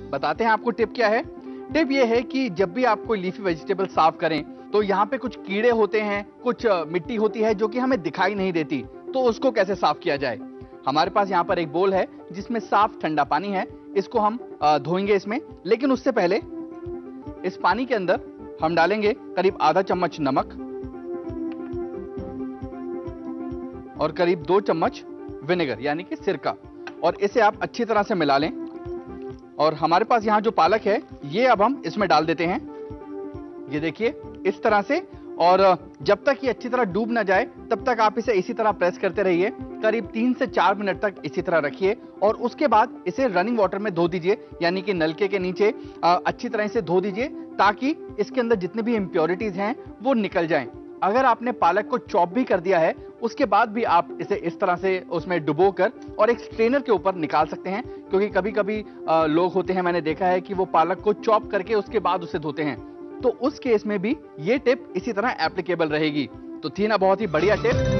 बताते हैं आपको टिप क्या है। टिप ये है कि जब भी आप कोई लीफी वेजिटेबल साफ करें तो यहाँ पे कुछ कीड़े होते हैं, कुछ मिट्टी होती है जो कि हमें दिखाई नहीं देती, तो उसको कैसे साफ किया जाए। हमारे पास यहाँ पर एक बोल है जिसमें साफ ठंडा पानी है, इसको हम धोएंगे इसमें। लेकिन उससे पहले इस पानी के अंदर हम डालेंगे करीब आधा चम्मच नमक और करीब 2 चम्मच विनेगर यानी कि सिरका, और इसे आप अच्छी तरह से मिला लें। और हमारे पास यहाँ जो पालक है ये अब हम इसमें डाल देते हैं, ये देखिए इस तरह से। और जब तक ये अच्छी तरह डूब ना जाए तब तक आप इसे इसी तरह प्रेस करते रहिए, करीब 3 से 4 मिनट तक इसी तरह रखिए। और उसके बाद इसे रनिंग वाटर में धो दीजिए, यानी कि नलके के नीचे अच्छी तरह से धो दीजिए ताकि इसके अंदर जितने भी इम्प्योरिटीज हैं वो निकल जाएं। अगर आपने पालक को चॉप भी कर दिया है उसके बाद भी आप इसे इस तरह से उसमें डुबोकर और एक स्ट्रेनर के ऊपर निकाल सकते हैं, क्योंकि कभी कभी लोग होते हैं, मैंने देखा है कि वो पालक को चॉप करके उसके बाद उसे धोते हैं, तो उस केस में भी ये टिप इसी तरह एप्लीकेबल रहेगी। तो थी ना बहुत ही बढ़िया टिप।